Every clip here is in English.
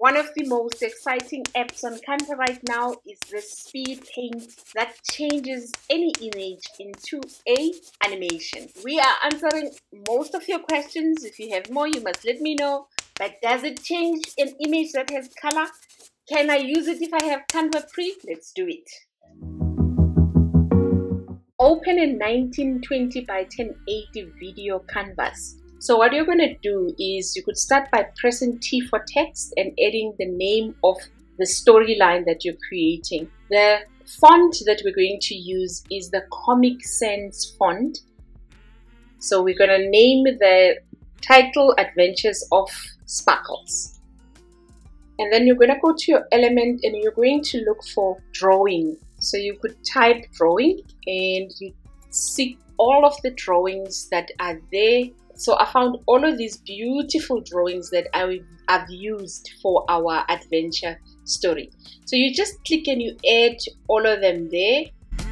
One of the most exciting apps on Canva right now is the SpeedPaint that changes any image into an animation. We are answering most of your questions. If you have more, you must let me know. But does it change an image that has color? Can I use it if I have Canva Free? Let's do it. Open a 1920 by 1080 video canvas. So what you're going to do is you could start by pressing T for text and adding the name of the storyline that you're creating. The font that we're going to use is the Comic Sans font. So we're going to name the title Adventures of Sparkles. And then you're going to go to your element and you're going to look for drawing. So you could type drawing and you see all of the drawings that are there. So I found all of these beautiful drawings that I've used for our adventure story. So you just click and you add all of them there.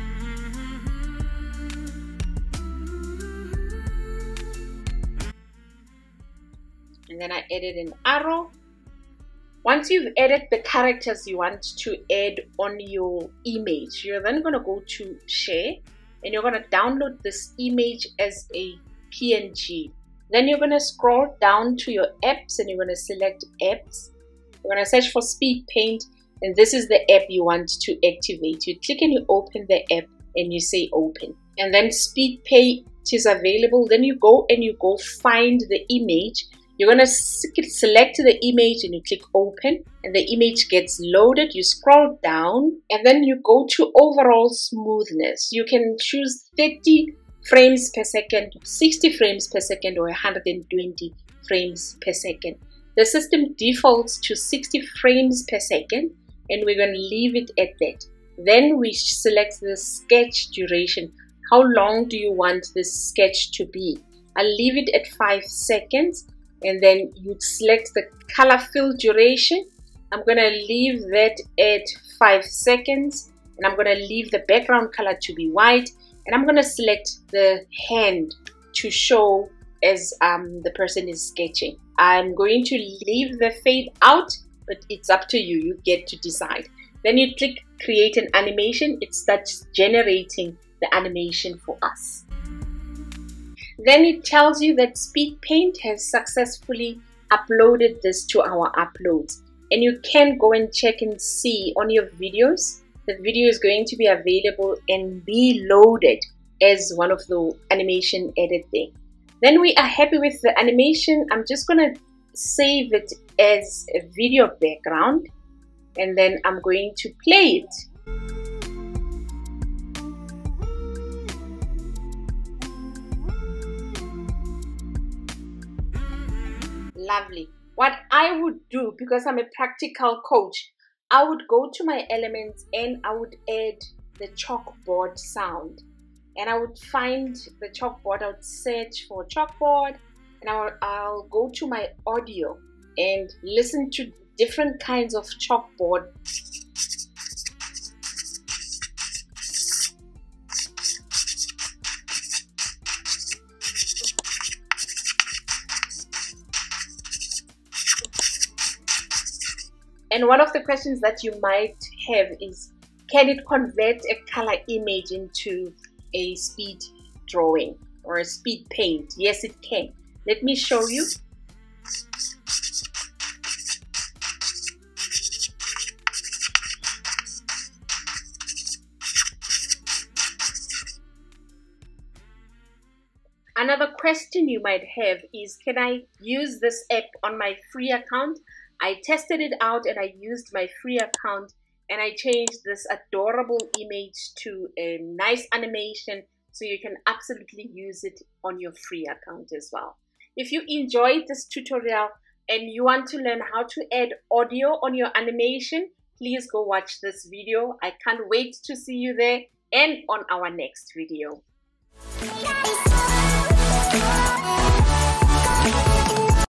And then I added an arrow. Once you've added the characters you want to add on your image, you're then going to go to share and you're going to download this image as a PNG. Then you're going to scroll down to your apps and you're going to select apps. You're going to search for SpeedPaint and this is the app you want to activate. You click and you open the app and you say open. And then SpeedPaint is available. Then you go and you go find the image. You're going to select the image and you click open and the image gets loaded. You scroll down and then you go to overall smoothness. You can choose 30 frames per second, 60 frames per second, or 120 frames per second. The system defaults to 60 frames per second and we're going to leave it at that. Then we select the sketch duration. How long do you want this sketch to be? I'll leave it at 5 seconds and then you select the color fill duration. I'm going to leave that at 5 seconds and I'm going to leave the background color to be white. And I'm going to select the hand to show as the person is sketching. I'm going to leave the fade out, but it's up to you. You get to decide. Then you click create an animation. It starts generating the animation for us. Then it tells you that SpeedPaint has successfully uploaded this to our uploads. And you can go and check and see on your videos. The video is going to be available and be loaded as one of the animation added there. Then we are happy with the animation. I'm just going to save it as a video background and then I'm going to play it. Lovely. What I would do, because I'm a practical coach, I would go to my elements and I would add the chalkboard sound. And I would find the chalkboard, I would search for chalkboard and I'll go to my audio and listen to different kinds of chalkboard. And one of the questions that you might have is, can it convert a color image into a speed drawing or a speed paint? Yes, it can. Let me show you. Another question you might have is, can I use this app on my free account? I tested it out and I used my free account and I changed this adorable image to a nice animation so you can absolutely use it on your free account as well. If you enjoyed this tutorial and you want to learn how to add audio on your animation, please go watch this video. I can't wait to see you there and on our next video.